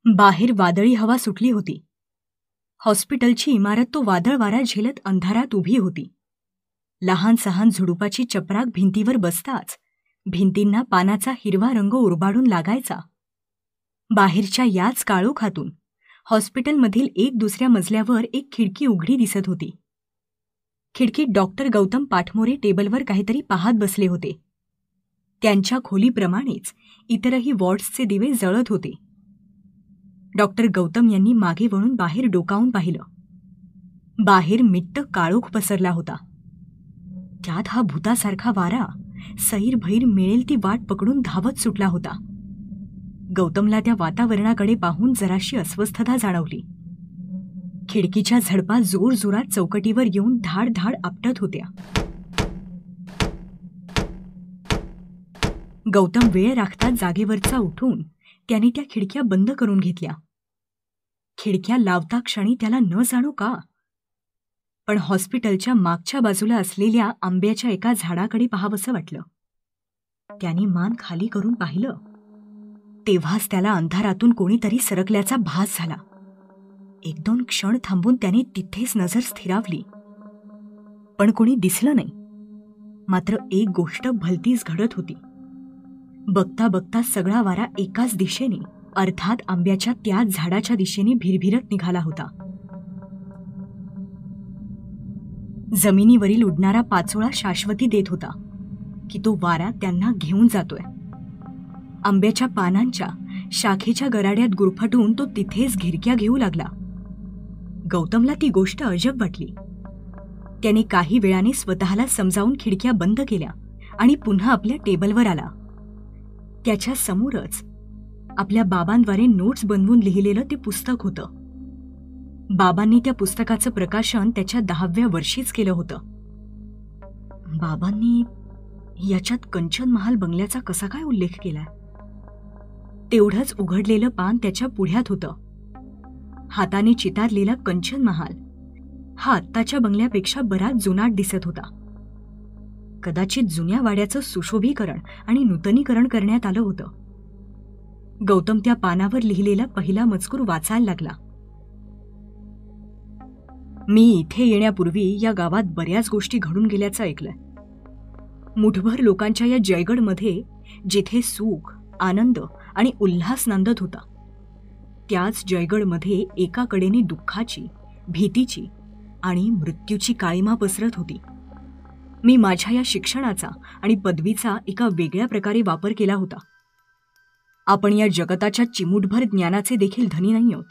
बाहेर वादळी हवा सुटली होती. हॉस्पिटलची इमारत तो वादळ वारा झेलत अंधारात उभी होती. लहान सहान झुडुपाची चपराक भिंतीवर बसताच भिंतींना पानाचा हिरवा रंग उरबाडून लागायचा. बाहेरच्या याच काळोखातून हॉस्पिटलमधील एक दुसऱ्या मजल्यावर एक खिडकी उघडी दिसत होती. खिडकीत डॉक्टर गौतम पाठमोरे टेबलवर काहीतरी पाहत बसले होते. त्यांच्या खोलीप्रमाणेच इतरही वॉर्ड्सचे दिवे जळत होते. डॉक्टर गौतम यांनी मागे वळून बाहेर डोकावून पाहिलं. बाहेर मिट्ट काळोख पसरला होता. त्यात हा भूतासारखा वारा सैरभैर मिळेल ती वाट पकडून धावत सुटला होता. गौतमला त्या वातावरणाकडे पाहून जराशी अस्वस्थता जाणवली. खिडकीच्या झडपा जोरजोरात चौकटीवर येऊन धाड धाड आपटत होत्या. गौतम वेळ राखता जागेवरचा उठून त्याने त्या खिडक्या बंद करून घेतल्या. खिडक्या लावता क्षणी त्याला न जाणो का, पण हॉस्पिटलच्या मागच्या बाजूला असलेल्या आंब्याच्या एका झाडाकडे पाहावंसं वाटलं. त्याने मान खाली करून पाहिलं. तेव्हाच त्याला अंधारातून कोणीतरी सरकल्याचा भास झाला. एक दोन क्षण थांबून त्याने तिथेच नजर स्थिरावली, पण कोणी दिसलं नाही. मात्र एक गोष्ट भलतीच घडत होती. बघता बघता सगळा वारा एकाच दिशेने, अर्थात आंब्याच्या त्याच झाडाच्या दिशेने भिरभिरत निघाला होता. जमिनीवरील उडणारा पाचोळा शाश्वती देत होता की तो वारा त्यांना घेऊन जातोय. आंब्याच्या पानांच्या शाखेच्या गराड्यात गुरफटून तो तिथेच घिरक्या घेऊ लागला. गौतमला ती गोष्ट अजब वाटली. त्याने काही वेळाने स्वतःला समजावून खिडक्या बंद केल्या आणि पुन्हा आपल्या टेबलवर आला. त्याच्या समोरच आपल्या बाबांद्वारे नोट्स बनवून लिहिलेलं ते पुस्तक होतं. बाबांनी त्या पुस्तकाचं प्रकाशन त्याच्या 10व्या वर्षीच केलं होतं. बाबांनी याच्यात कंचन महाल बंगल्याचा कसा काय उल्लेख केलाय? तेवढंच उघडलेलं पान त्याच्या पुढ्यात होतं. हाताने चितारलेला कंचन महाल हा आत्ताच्या बंगल्यापेक्षा बराच जुनाट दिसत होता. कदाचित जुन्या वाड्याचं सुशोभीकरण आणि नूतनीकरण करण्यात आलं होतं. गौतम त्या पानावर लिहिलेला पहिला मजकूर वाचायला लागला. मी इथे येण्यापूर्वी या गावात बऱ्याच गोष्टी घडून गेल्याचं ऐकलंय. मुठभर लोकांच्या या जयगडमध्ये जिथे सुख, आनंद आणि उल्हास नांदत होता, त्याच जयगडमध्ये एका कडेने दुःखाची, भीतीची आणि मृत्यूची काळिमा पसरत होती. मी माझ्या या शिक्षणाचा आणि पदवीचा एका वेगळ्या प्रकारे वापर केला होता. आपण या जगताच्या चिमूटभर ज्ञानाचे देखील धनी नाही आहोत.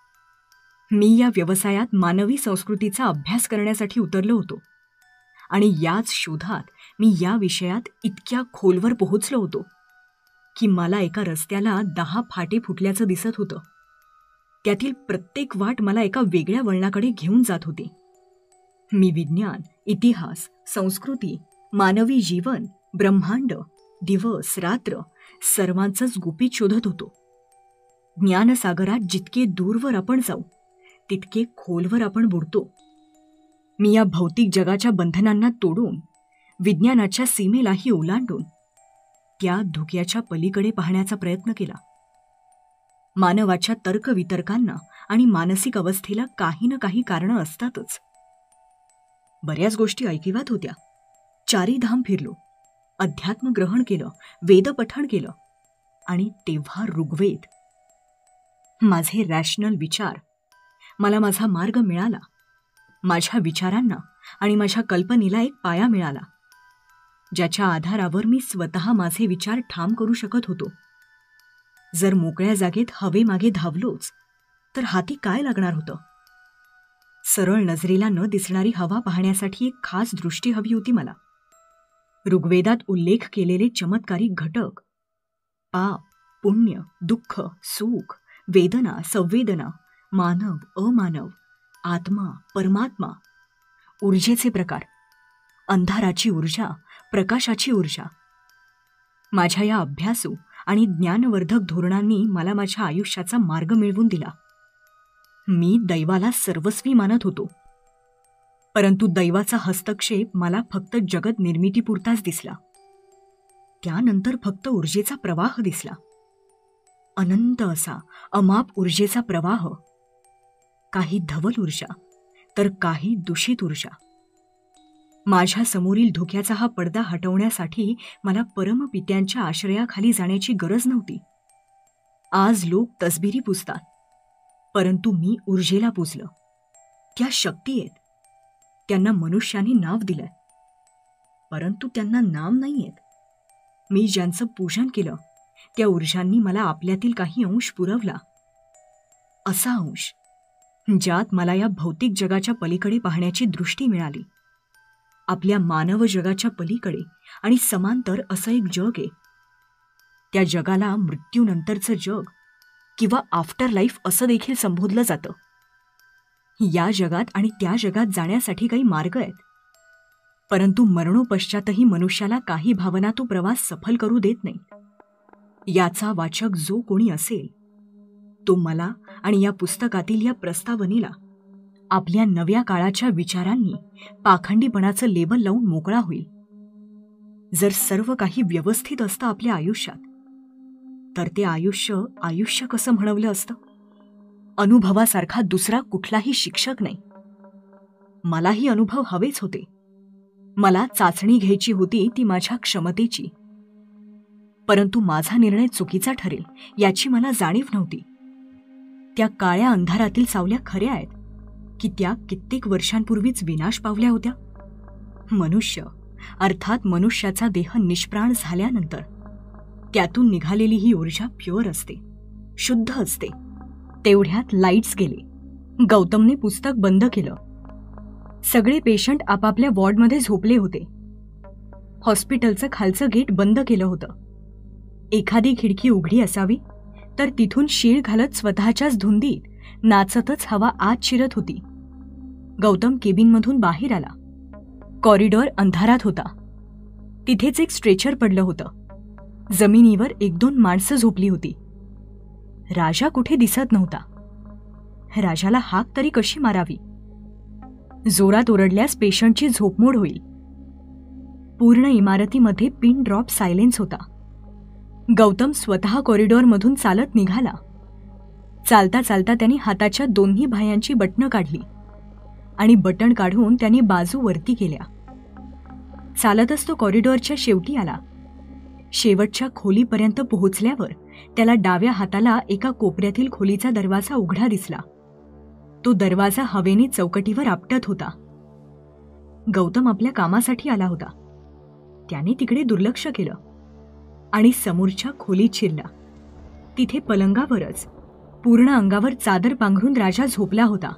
मी या व्यवसायात मानवी संस्कृतीचा अभ्यास करण्यासाठी उतरलो होतो आणि याच शोधात मी या विषयात इतक्या खोलवर पोहोचलो होतो की मला एका रस्त्याला 10 फाटे फुटल्याचं दिसत होतं. त्यातील प्रत्येक वाट मला एका वेगळ्या वळणाकडे घेऊन जात होती. मी विज्ञान, इतिहास, संस्कृती, मानवी जीवन, ब्रह्मांड, दिवस रात्र सर्वांचंच गुपित शोधत होतो. ज्ञानसागरात जितके दूरवर आपण जाऊ तितके खोलवर आपण बुडतो. मी या भौतिक जगाच्या बंधनांना तोडून विज्ञानाच्या सीमेलाही ओलांडून त्या धुक्याच्या पलीकडे पाहण्याचा प्रयत्न केला. मानवाच्या तर्कवितर्कांना आणि मानसिक अवस्थेला काही ना काही कारणं असतातच. बऱ्याच गोष्टी ऐकिवात होत्या. 4 धाम फिरलो, अध्यात्म ग्रहण केलं, वेदपठण केलं आणि तेव्हा ऋग्वेद. माझे रॅशनल विचार, मला माझा मार्ग मिळाला. माझ्या विचारांना आणि माझ्या कल्पनेला एक पाया मिळाला, ज्याच्या आधारावर मी स्वतः माझे विचार ठाम करू शकत होतो. जर मोकळ्या जागेत हवेमागे धावलोच तर हाती काय लागणार होतं? सरळ नजरेला न दिसणारी हवा पाहण्यासाठी एक खास दृष्टी हवी होती मला. ऋग्वेदात उल्लेख केलेले चमत्कारिक घटक, पाप, पुण्य, दुःख, सुख, वेदना, संवेदना, मानव, अमानव, आत्मा, परमात्मा, ऊर्जेचे प्रकार, अंधाराची ऊर्जा, प्रकाशाची ऊर्जा. माझ्या या अभ्यासू आणि ज्ञानवर्धक धोरणांनी मला माझ्या आयुष्याचा मार्ग मिळवून दिला. मी दैवाला सर्वस्वी मानत होतो, परंतु दैवाचा हस्तक्षेप मला फक्त जगत निर्मितीपुरताच दिसला. त्यानंतर फक्त ऊर्जेचा प्रवाह दिसला. अनंत असा अमाप ऊर्जेचा प्रवाह. काही धवल ऊर्जा तर काही दूषित ऊर्जा. माझ्या समोरील धोक्याचा हा पडदा हटवण्यासाठी मला परमपित्यांच्या आश्रयाखाली जाण्याची गरज नव्हती. आज लोक तसबिरी पुजतात, परंतु मी ऊर्जेला पुजलं. त्या शक्ती आहेत. त्यांना मनुष्याने नाव दिलंय, परंतु त्यांना नाम नाहीयेत. मी ज्यांचं पूजन केलं त्या ऊर्जांनी मला आपल्यातील काही अंश पुरवला. असा अंश ज्यात मला या भौतिक जगाच्या पलीकडे पाहण्याची दृष्टी मिळाली. आपल्या मानव जगाच्या पलीकडे आणि समांतर असं एक जग आहे. त्या जगाला मृत्यूनंतरचं जग किंवा आफ्टर लाईफ असं देखील संबोधलं जातं. या जगात आणि त्या जगात जाण्यासाठी काही मार्ग आहेत, परंतु मरणोपश्चातही मनुष्याला काही भावना तो प्रवास सफल करू देत नाही. याचा वाचक जो कोणी असेल तो मला आणि या पुस्तकातील या प्रस्तावनेला आपल्या नव्या काळाच्या विचारांनी पाखंडीपणाचं लेबल लावून मोकळा होईल. जर सर्व काही व्यवस्थित असतं आपल्या आयुष्यात, तर ते आयुष्य कसं म्हणवलं असतं? अनुभवासारखा दुसरा कुठलाही शिक्षक नाही. मलाही अनुभव हवेच होते. मला चाचणी घ्यायची होती ती माझ्या क्षमतेची. परंतु माझा निर्णय चुकीचा ठरेल याची मला जाणीव नव्हती. त्या काळ्या अंधारातील सावल्या खऱ्या आहेत की त्या कित्येक वर्षांपूर्वीच विनाश पावल्या होत्या. मनुष्य अर्थात मनुष्याचा देह निष्प्राण झाल्यानंतर त्यातून निघालेली ही ऊर्जा प्युअर असते, शुद्ध असते. तेवढ्यात लाईट्स गेले. गौतमने पुस्तक बंद केलं. सगळे पेशंट आपापल्या वॉर्डमध्ये झोपले होते. हॉस्पिटलचं खालचं गेट बंद केलं होतं. एखादी खिडकी उघडी असावी तर तिथून शीळ घालत स्वतःच्याच धुंदीत नाचतच हवा आत शिरत होती. गौतम केबिनमधून बाहेर आला. कॉरिडॉर अंधारात होता. तिथेच एक स्ट्रेचर पडलं होतं. जमिनीवर 1-2 माणसं झोपली होती. राजा कुठे दिसत नव्हता. राजाला हाक तरी कशी मारावी? जोरात ओरडल्यास पेशंटची झोपमोड होईल. पूर्ण इमारतीमध्ये पिन ड्रॉप सायलेन्स होता. गौतम स्वतः कॉरिडॉरमधून चालत निघाला. चालता चालता त्यांनी हाताच्या दोन्ही बाह्यांची बटणं काढली आणि बटण काढून त्यांनी बाजू वरती केल्या. चालतच तो कॉरिडॉरच्या शेवटी आला. शेवटच्या खोलीपर्यंत पोहोचल्यावर त्याला डाव्या हाताला एका कोपऱ्यातील खोलीचा दरवाजा उघडा दिसला. तो दरवाजा हवेने चौकटीवर आपटत होता. गौतम आपल्या कामासाठी आला होता. त्याने तिकडे दुर्लक्ष केलं आणि समोरच्या खोलीत शिरला. तिथे पलंगावरच पूर्ण अंगावर चादर पांघरून राजा झोपला होता.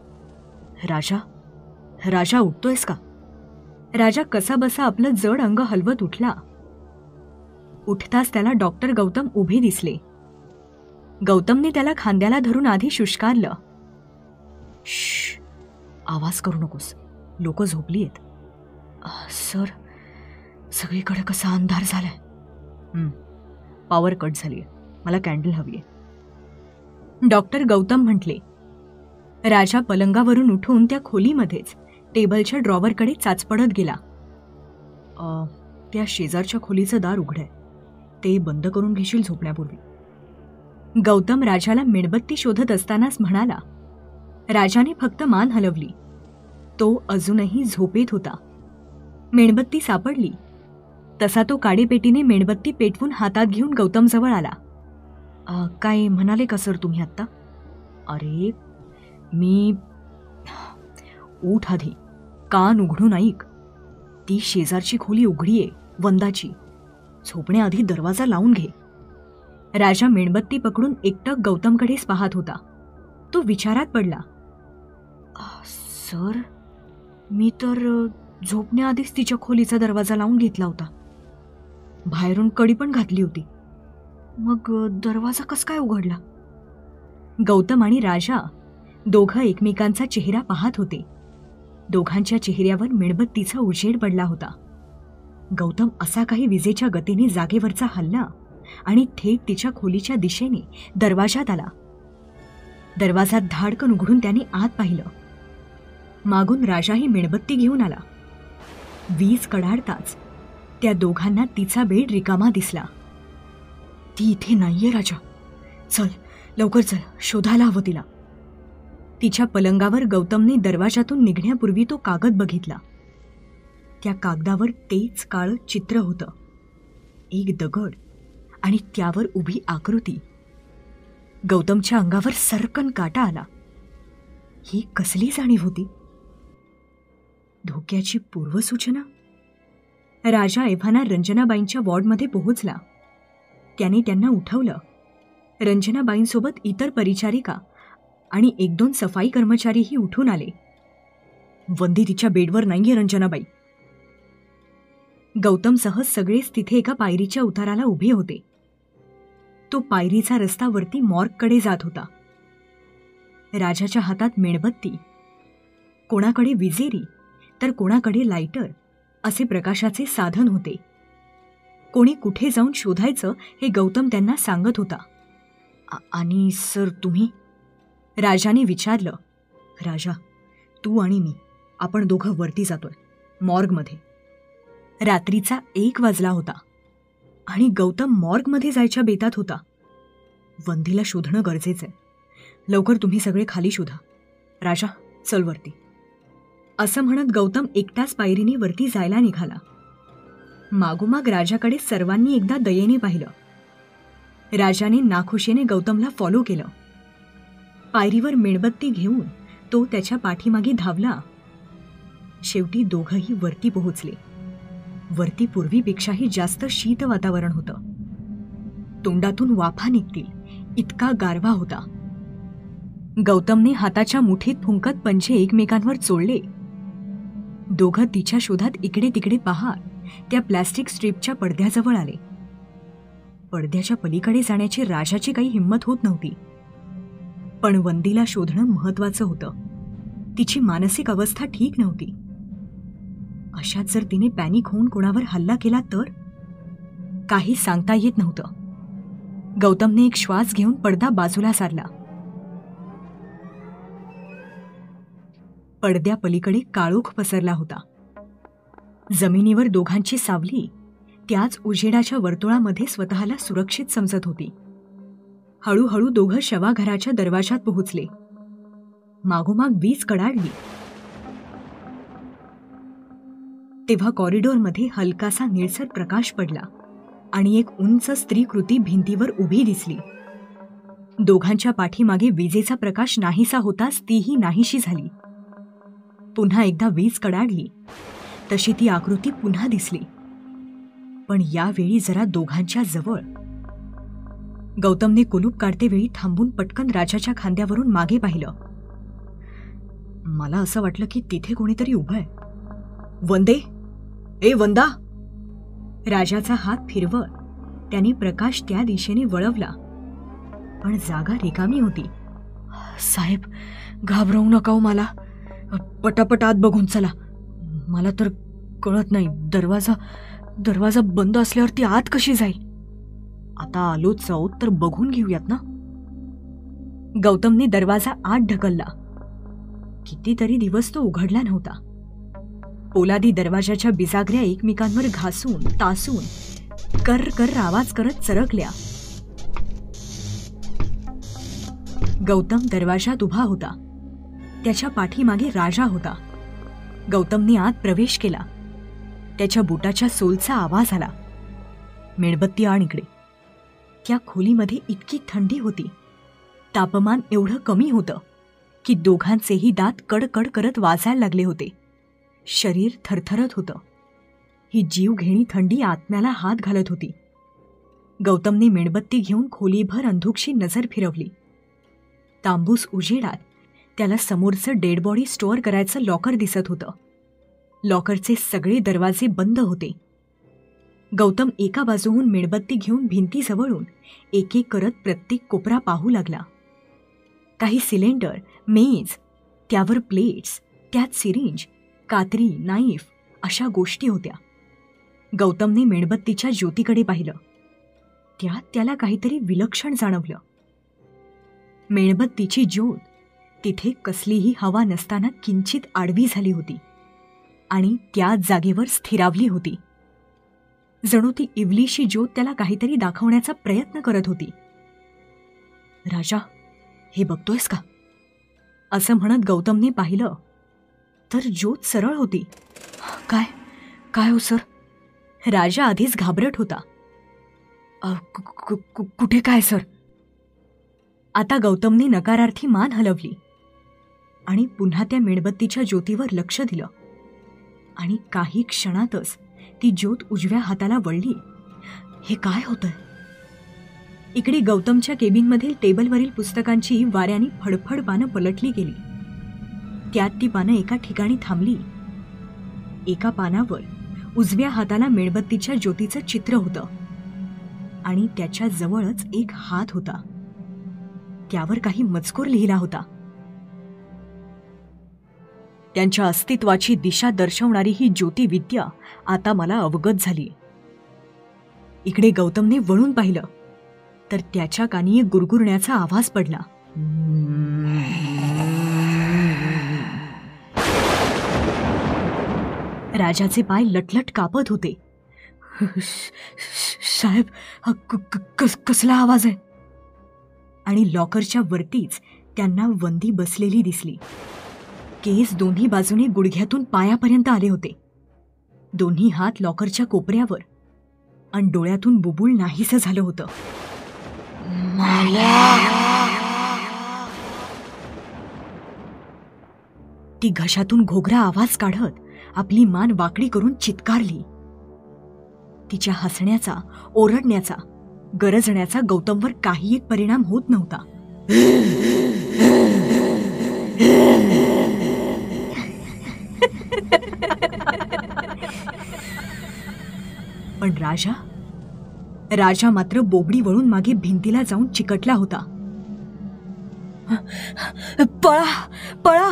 राजा उठतोयस का? राजा कसाबसा आपलं जड अंग हलवत उठला. उठताच त्याला डॉक्टर गौतम उभे दिसले. गौतमने त्याला खांद्याला धरून आधी शुष्कारलं. श्श, आवाज करू नकोस, लोक झोपली आहेत. सर, सगळीकडे कसा अंधार झालाय. पॉवर कट झालीय, मला कॅन्डल हवीय. डॉक्टर गौतम म्हटले. राजा पलंगावरून उठून त्या खोलीमध्येच टेबलच्या ड्रॉवरकडे चाचपडत गेला. त्या शेजारच्या खोलीचं दार उघडंय, ते बंद करून घेशील झोपण्यापूर्वी. गौतम राजाला मेणबत्ती शोधत असतानाच म्हणाला. राजाने फक्त मान हलवली. तो अजूनही झोपेत होता. मेणबत्ती सापडली तसा तो काडीपेटीने मेणबत्ती पेटवून हातात घेऊन गौतमजवळ आला. काय म्हणाले का सर तुम्ही आत्ता? अरे मी... उठ आधी, कान उघडून ऐक. ती शेजारची खोली उघडी आहे, वंदाची. झोपण्याआधी दरवाजा लावून घे. राजा मेणबत्ती पकडून एकटक गौतमकडेच पाहत होता. तो विचारात पडला. सर, मी तर झोपण्याआधीच तिच्या खोलीचा दरवाजा लावून घेतला होता. बाहेरून कडी पण घातली होती. मग दरवाजा कस काय उघडला? गौतम आणि राजा दोघं एकमेकांचा चेहरा पाहत होते. दोघांच्या चेहऱ्यावर मेणबत्तीचा उजेड पडला होता. गौतम असा काही विजेच्या गतीने जागेवरचा हल्ला आणि थेट तिच्या खोलीच्या दिशेने दरवाजात आला. दरवाजा धाडकन उघडून त्याने आत पाहिलं. मागून राजाही मेणबत्ती घेऊन आला. वीज कडाडताच त्या दोघांना तिचा बेड रिकामा दिसला. ती इथे नाहीये राजा, चल लवकर चल, शोधायला हवं तिला. तिच्या पलंगावर गौतमने दरवाजातून निघण्यापूर्वी तो कागद बघितला. त्या कागदावर तेच काळं चित्र होतं. एक दगड आणि त्यावर उभी आकृती. गौतमच्या अंगावर सर्कन काटा आला. ही कसली जाणीव होती? धोक्याची पूर्वसूचना? राजा एव्हाना रंजनाबाईंच्या वॉर्डमध्ये पोहोचला. त्याने त्यांना उठवलं. रंजनाबाईंसोबत इतर परिचारिका आणि 1-2 सफाई कर्मचारीही उठून आले. वंदी तिच्या बेडवर नाहीये रंजनाबाई. गौतमसह सगळेच तिथे एका पायरीच्या उताराला उभे होते. तो पायरीचा रस्ता वरती मॉर्गकडे जात होता. राजाच्या हातात मेणबत्ती, कोणाकडे विजेरी तर कोणाकडे लायटर असे प्रकाशाचे साधन होते. कोणी कुठे जाऊन शोधायचं हे गौतम त्यांना सांगत होता. आणि सर तुम्ही? राजाने विचारलं. राजा, तू आणि मी, आपण दोघं वरती जातोय, मॉर्गमध्ये. रात्रीचा 1 वाजला होता आणि गौतम मॉर्गमध्ये जायच्या बेतात होता. वंदीला शोधणं गरजेचं आहे. लवकर तुम्ही सगळे खाली शोधा. राजा, चल वरती. असं म्हणत गौतम एकटाच पायरीने वरती जायला निघाला. मागोमाग राजाकडे सर्वांनी एकदा दयेने पाहिलं. राजाने नाखुशीने गौतमला फॉलो केलं. पायरीवर मेणबत्ती घेऊन तो त्याच्या पाठीमागे धावला. शेवटी दोघंही वरती पोहोचले. वरती पूर्वीपेक्षाही जास्त शीत वातावरण होतं. तोंडातून वाफा निघतील इतका गारवा होता. गौतमने हाताच्या मुठीत फुंकत पंजे एकमेकांवर चोळले. दोघं तिच्या शोधात इकडे तिकडे पाहत त्या प्लॅस्टिक स्ट्रीपच्या पडद्याजवळ आले. पडद्याच्या पलीकडे जाण्याची राजाची काही हिंमत होत नव्हती. पण वंदीला शोधणं महत्वाचं होतं. तिची मानसिक अवस्था ठीक नव्हती. अशात जर तिने पॅनिक होऊन कोणावर हल्ला केला तर? काही सांगता येत नव्हतं. गौतमने एक श्वास घेऊन पडदा बाजूला सारला. पडद्या पलीकडे काळोख पसरला होता. जमिनीवर दोघांची सावली त्याच उजेडाच्या वर्तुळामध्ये स्वतःला सुरक्षित समजत होती. हळूहळू दोघं शवाघराच्या दरवाजात पोहोचले. मागोमाग वीज कडाडली. तेव्हा कॉरिडॉरमध्ये हलकासा निळसर प्रकाश पडला आणि एक उंच स्त्रीकृती भिंतीवर उभी दिसली. दोघांच्या पाठीमागे विजेचा प्रकाश नाहीसा होताच तीही नाहीशी झाली. पुन्हा एकदा वीज कडाडली तशी ती आकृती पुन्हा दिसली, पण यावेळी जरा दोघांच्या जवळ. गौतमने कुलूप काढते वेळी थांबून पटकन राजाच्या खांद्यावरून मागे पाहिलं. मला असं वाटलं की तिथे कोणीतरी उभं आहे. वंदे, ए वंदा! राजाचा हात फिरवत त्याने प्रकाश त्या दिशेने वळवला, पण जागा रिकामी होती. साहेब, घाबरवू नका, मला पटापट आत बघून चला. मला तर कळत नाही, दरवाजा बंद असल्यावर ती आत कशी जाईल? आता आलोच आहोत तर बघून घेऊयात ना. गौतमने दरवाजा आत ढकलला. कितीतरी दिवस तो उघडला नव्हता. पोलादी दरवाजाच्या बिजागऱ्या एकमेकांवर घासून तासून कर कर आवाज करत चरकल्या. गौतम दरवाजात उभा होता. त्याच्या पाठीमागे राजा होता. गौतमने आत प्रवेश केला. त्याच्या बुटाच्या सोलचा आवाज आला. मेणबत्ती आण इकडे. त्या खोलीमध्ये इतकी थंडी होती. तापमान एवढं कमी होतं की दोघांचेही दात कडकड करत वाजायला लागले होते. शरीर थरथरत होतं. ही जीवघेणी थंडी आत्म्याला हात घालत होती. गौतमने मेणबत्ती घेऊन खोलीभर अंधुकशी नजर फिरवली. तांबूस उजेडात त्याला समोरचं डेड बॉडी स्टोअर करायचं लॉकर दिसत होतं. लॉकरचे सगळे दरवाजे बंद होते. गौतम एका बाजूहून मेणबत्ती घेऊन भिंतीजवळून एक एक करत प्रत्येक कोपरा पाहू लागला. काही सिलेंडर, मेज, त्यावर प्लेट्स, त्यात सिरिंज, कात्री, नाईफ अशा गोष्टी होत्या. गौतमने मेणबत्तीच्या ज्योतीकडे पाहिलं. त्यात त्याला काहीतरी विलक्षण जाणवलं. मेणबत्तीची ज्योत तिथे कसलीही हवा नसताना किंचित आडवी झाली होती आणि त्याच जागेवर स्थिरावली होती. जणू ती इवलीशी ज्योत त्याला काहीतरी दाखवण्याचा प्रयत्न करत होती. राजा, हे बघतोयस का? असं म्हणत गौतमने पाहिलं तर ज्योत सरळ होती. काय काय हो सर? राजा आधीच घाबरट होता. कुठे काय सर? आता गौतमने नकारार्थी मान हलवली आणि पुन्हा त्या मेणबत्तीच्या ज्योतीवर लक्ष दिलं आणि काही क्षणातच ती ज्योत उजव्या हाताला वळली. हे काय होतंय? इकडे गौतमच्या केबिनमधील टेबलवरील पुस्तकांची वाऱ्याने फडफड पानं पलटली गेली. त्यात ती पानं एका ठिकाणी थांबली. एका पानावर उजव्या हाताला मेणबत्तीच्या ज्योतीचं चित्र होतं आणि त्याच्या जवळच एक हात होता. त्यावर काही मजकूर लिहिला होता. त्यांच्या अस्तित्वाची दिशा दर्शवणारी ही ज्योतिविद्या आता मला अवगत झाली. इकडे गौतमने वळून पाहिलं तर त्याच्या कानी एक गुरगुरण्याचा आवाज पडला. राजाचे पाय लटलट कापत होते. साहेब, कसला आवाज आहे? आणि लॉकरच्या वरतीच त्यांना वंदी बसलेली दिसली. केस दोन्ही बाजूने गुडघ्यातून पायापर्यंत आले होते. दोन्ही हात लॉकरच्या कोपऱ्यावर आणि डोळ्यातून बुबुळ नाहीसं झालं होतं. ती घशातून घोगरा आवाज काढत आपली मान वाकडी करून चित्कारली. तिच्या हसण्याचा, ओरडण्याचा, गरजण्याचा गौतमवर काही एक परिणाम होत नव्हता. पण राजा मात्र बोबडी वळून मागे भिंतीला जाऊन चिकटला होता. पळा पळा!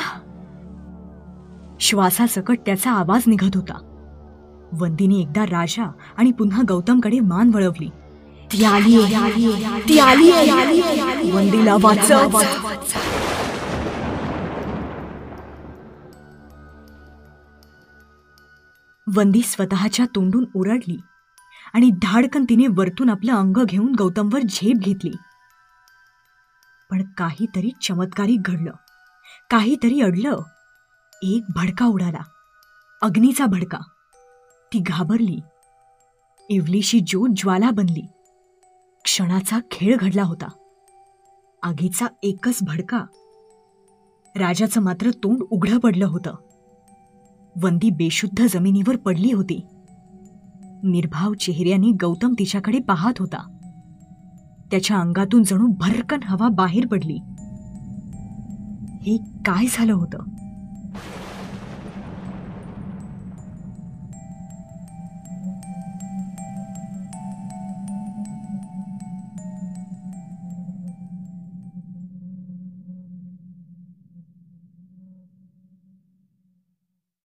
श्वासासकट त्याचा आवाज निघत होता. वंदीने एकदा राजा आणि पुन्हा गौतमकडे मान वळवली. ती आली, वंदीला वाचव! वंदी स्वतःच्या तोंडून ओरडली आणि धाडकन तिने वरतून आपलं अंग घेऊन गौतमवर झेप घेतली. पण काहीतरी चमत्कारिक घडलं. काहीतरी अडलं. एक भडका उडाला. अग्नीचा भडका. ती घाबरली. इवलीशी ज्योत ज्वाला बनली. क्षणाचा खेळ घडला होता. आगीचा एकच भडका. राजाचं मात्र तोंड उघडं पडलं होतं. वंदी बेशुद्ध जमिनीवर पडली होती. निर्भाव चेहऱ्याने गौतम तिच्याकडे पाहत होता. त्याच्या अंगातून जणू भरकन हवा बाहेर पडली. हे काय झालं होतं?